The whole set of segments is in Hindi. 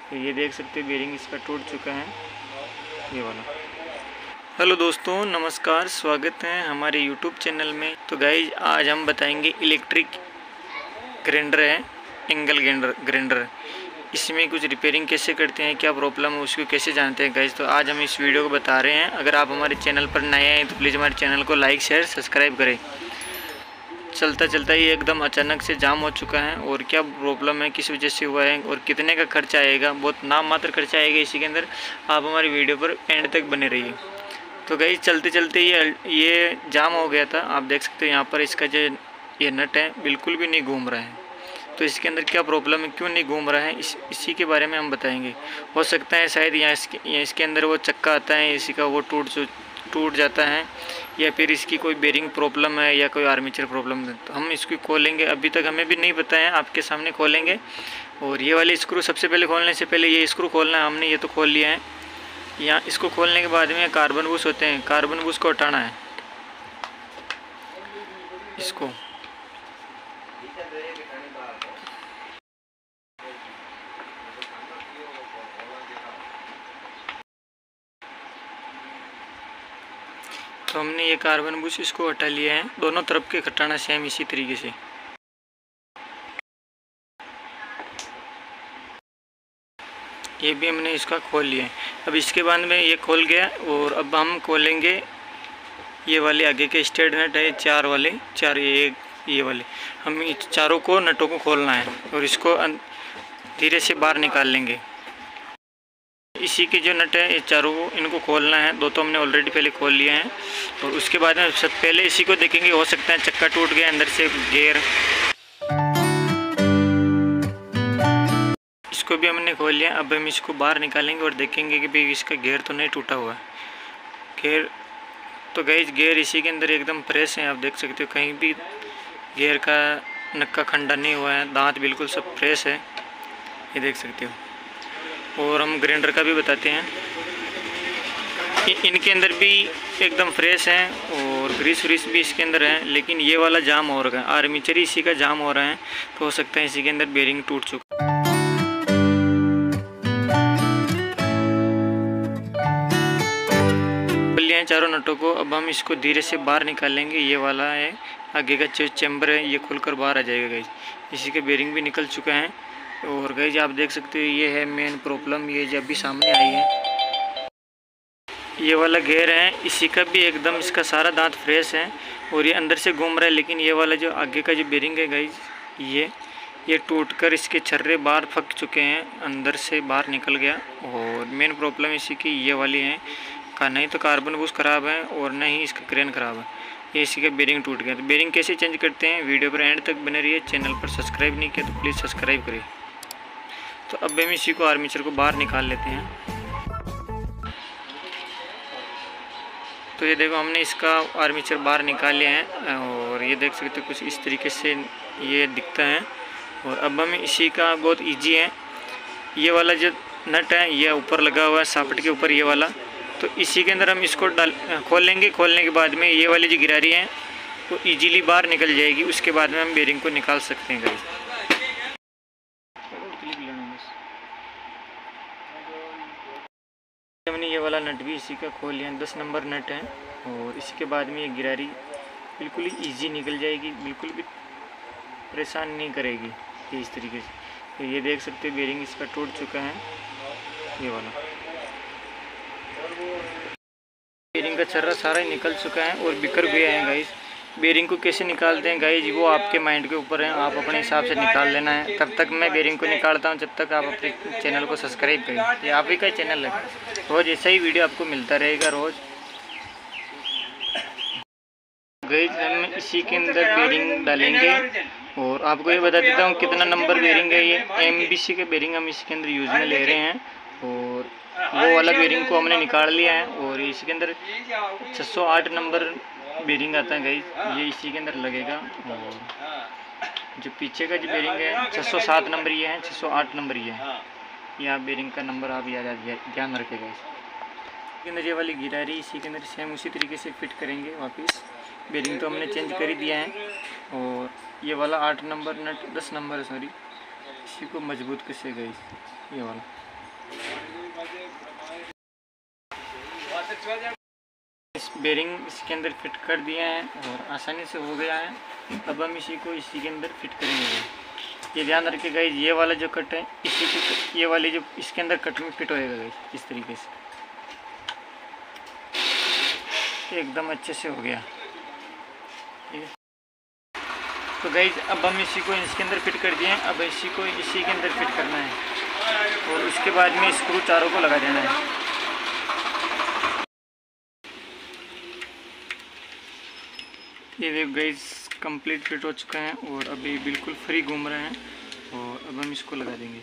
तो ये देख सकते हैं बेरिंग इसका टूट चुका है, ये वाला। हेलो दोस्तों, नमस्कार, स्वागत है हमारे यूट्यूब चैनल में। तो गाइज आज हम बताएंगे इलेक्ट्रिक ग्राइंडर है, एंगल ग्राइंडर, इसमें कुछ रिपेयरिंग कैसे करते हैं, क्या प्रॉब्लम है उसको कैसे जानते हैं गाइज। तो आज हम इस वीडियो को बता रहे हैं। अगर आप हमारे चैनल पर नए हैं तो प्लीज़ हमारे चैनल को लाइक शेयर सब्सक्राइब करें। चलता चलता ये एकदम अचानक से जाम हो चुका है, और क्या प्रॉब्लम है, किस वजह से हुआ है और कितने का खर्चा आएगा, बहुत नाम मात्र खर्चा आएगा इसी के अंदर। आप हमारी वीडियो पर एंड तक बने रहिए। तो गाइज चलते चलते ये जाम हो गया था। आप देख सकते हो यहाँ पर इसका जो ये नट है बिल्कुल भी नहीं घूम रहा है। तो इसके अंदर क्या प्रॉब्लम है, क्यों नहीं घूम रहा है, इसी के बारे में हम बताएंगे। हो सकता है शायद यहाँ इसके अंदर वो चक्का आता है इसी का, वो टूट जाता है, या फिर इसकी कोई बेरिंग प्रॉब्लम है या कोई आर्मेचर प्रॉब्लम है। तो हम इसको खोलेंगे, अभी तक हमें भी नहीं पता है, आपके सामने खोलेंगे। और ये वाले स्क्रू सबसे पहले खोलने से पहले ये स्क्रू खोलना है, हमने ये तो खोल लिया है। यहाँ इसको खोलने के बाद में कार्बन बूस होते हैं, कार्बन बूस को हटाना है इसको। तो हमने ये कार्बन बूस इसको हटा लिया है, दोनों तरफ के हटाना सेम इसी तरीके से। ये भी हमने इसका खोल लिया है। अब इसके बाद में ये खोल गया, और अब हम खोलेंगे ये वाले आगे के स्टेट नट है, चार ये वाले, हम इस चारों को नटों को खोलना है और इसको धीरे से बाहर निकाल लेंगे। इसी के जो नट है ये चारों को इनको खोलना है। दो तो हमने ऑलरेडी पहले खोल लिए हैं, और उसके बाद में सब पहले इसी को देखेंगे। हो सकता है चक्का टूट गया अंदर से, गेयर, इसको भी हमने खोल लिया। अब हम इसको बाहर निकालेंगे और देखेंगे कि भाई इसका गेयर तो नहीं टूटा हुआ है। गेयर तो गाइस गेयर इसी के अंदर एकदम फ्रेश है, आप देख सकते हो, कहीं भी गेयर का नक्का खंडा नहीं हुआ है, दांत बिल्कुल सब फ्रेश है, ये देख सकते हो। और हम ग्राइंडर का भी बताते हैं, इनके अंदर भी एकदम फ्रेश हैं और ग्रीस व्रीस भी इसके अंदर है। लेकिन ये वाला जाम हो रहा है, आर्मेचर इसी का जाम हो रहा है, तो हो सकता है इसी के अंदर बेरिंग टूट चुका है। चारों नटों को अब हम इसको धीरे से बाहर निकालेंगे। ये वाला है आगे का जो चैम्बर है, ये खुलकर बाहर आ जाएगा गाइज। इसी के बेरिंग भी निकल चुका है। और गाइज आप देख सकते हो ये है मेन प्रॉब्लम, ये जब भी सामने आई है। ये वाला गेयर है, इसी का भी एकदम इसका सारा दांत फ्रेश है और ये अंदर से घूम रहा है। लेकिन ये वाला जो आगे का जो बेरिंग है गाइज, ये टूटकर इसके छर्रे बाहर फक चुके हैं, अंदर से बाहर निकल गया। और मेन प्रॉब्लम इसी की ये वाली है का, नहीं तो कार्बन बूस ख़राब है और नहीं इसका क्रेन ख़राब है, ये इसी का बेरिंग टूट गया। तो बेरिंग कैसे चेंज करते हैं, वीडियो पर एंड तक बने रहिए। चैनल पर सब्सक्राइब नहीं किया तो प्लीज़ सब्सक्राइब करें। तो अब हम इसी को आर्मेचर को बाहर निकाल लेते हैं। तो ये देखो हमने इसका आर्मेचर बाहर निकाल लिया है, और ये देख सकते हो कुछ इस तरीके से ये दिखता है। और अब हम इसी का बहुत ईजी है, ये वाला जो नट है ये ऊपर लगा हुआ है सापट के ऊपर, ये वाला, तो इसी के अंदर हम इसको खोलेंगे। खोलने के बाद में ये वाली जो गिरारी है वो इजीली बाहर निकल जाएगी। उसके बाद में हम बेरिंग को निकाल सकते हैं गाइस। हमने ये वाला नट भी इसी का खोल लिया, 10 नंबर नट है, और इसी के बाद में ये गिरारी बिल्कुल ही ईजी निकल जाएगी, बिल्कुल भी परेशान नहीं करेगी ये इस तरीके से। तो ये देख सकते हैं बेरिंग इसका टूट चुका है, ये वाला बेरिंग का छर्रा सारा ही निकल चुका है और बिखर गया है गाइज। बेरिंग को कैसे निकालते हैं गाइज, वो आपके माइंड के ऊपर है, आप अपने हिसाब से निकाल लेना है। तब तक मैं बेरिंग को निकालता हूँ, जब तक आप अपने चैनल को सब्सक्राइब करें। ये आप ही का चैनल है, रोज़ ऐसा ही वीडियो आपको मिलता रहेगा रोज़। गाइज हम इसी के अंदर बेरिंग डालेंगे, और आपको ये बता देता हूँ कितना नंबर बेरिंग है। ये MBC के बेरिंग हम इसके अंदर यूज़ में ले रहे हैं, और वो वाला बेरिंग को हमने निकाल लिया है। और इसके अंदर 608 नंबर बेरिंग आता है गाइज, ये इसी के अंदर लगेगा। और जो पीछे का जो बेरिंग है 607 नंबर ये है, 608 नंबर ये है। ये आप बेरिंग का नंबर आप ध्यान रखेगा। इसके अंदर ये वाली गिरारी इसी के अंदर सेम उसी तरीके से फिट करेंगे वापस। बेरिंग तो हमने चेंज कर ही दिया है। और ये वाला 8 नंबर नट 10 नंबर सॉरी, इसी को मजबूत कैसे गाइज, ये वाला इस बेरिंग इसके अंदर फिट कर दिया है और आसानी से हो गया है। अब हम इसी को इसी के अंदर फिट करेंगे। ये ध्यान रखिए गाइस, ये वाला जो कट है इसी की, ये वाली जो इसके अंदर कट में फिट होएगा गाइस, इस तरीके से एकदम अच्छे से हो गया। ठीक है, तो गाइस अब हम इसी को इसके अंदर फिट कर दिए हैं। अब इसी को इसी के अंदर फिट करना है और उसके बाद में स्क्रू चारों को लगा देना है। ये देखो गाइस कंप्लीट फिट हो चुका है और अभी बिल्कुल फ्री घूम रहे हैं और अब हम इसको लगा देंगे।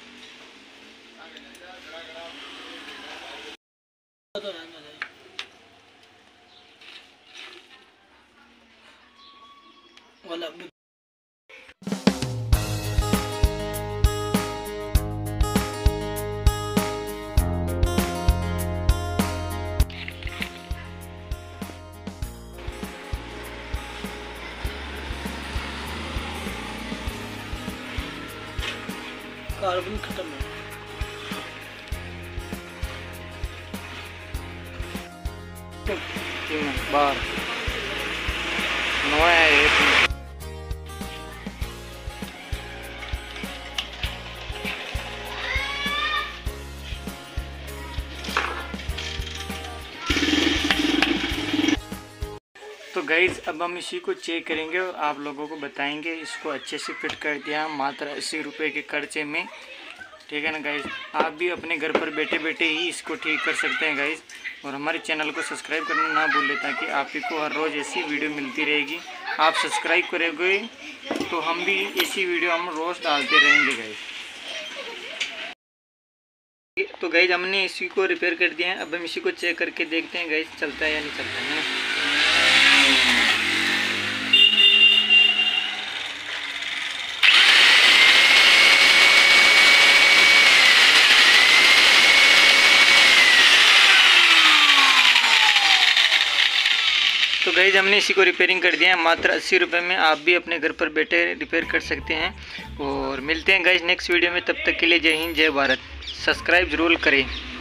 कार्बन खत्म है। बार नवा है ये। तो गाइज़ अब हम इसी को चेक करेंगे और आप लोगों को बताएंगे। इसको अच्छे से फिट कर दिया मात्र 80 रुपये के खर्चे में। ठीक है ना गाइज़, आप भी अपने घर पर बैठे बैठे ही इसको ठीक कर सकते हैं गाइज़। और हमारे चैनल को सब्सक्राइब करना ना भूलें ताकि आप ही को हर रोज़ ऐसी वीडियो मिलती रहेगी। आप सब्सक्राइब करोगे तो हम भी ऐसी वीडियो हम रोज़ डालते रहेंगे गाइज़। तो गाइज़ हमने इसी को रिपेयर कर दिया है। अब हम इसी को चेक करके देखते हैं गाइज़ चलता है या नहीं चलता है ना। तो गाइज़ हमने इसी को रिपेयरिंग कर दिया है मात्र 80 रुपये में। आप भी अपने घर पर बैठे रिपेयर कर सकते हैं और मिलते हैं गाइज़ नेक्स्ट वीडियो में। तब तक के लिए जय हिंद जय भारत। सब्सक्राइब जरूर करें।